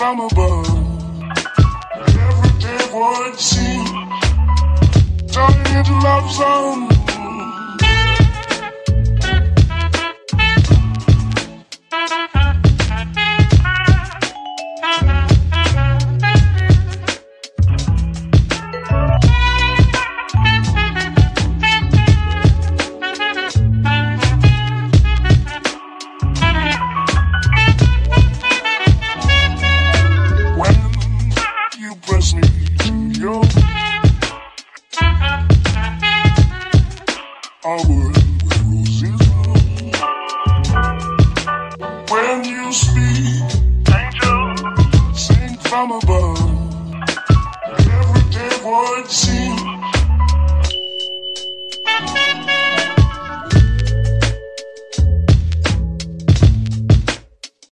from above. Every day would seem turning into love song. Press me to your armor with roses bloom. When you speak, angel, sing from above. Every day would seem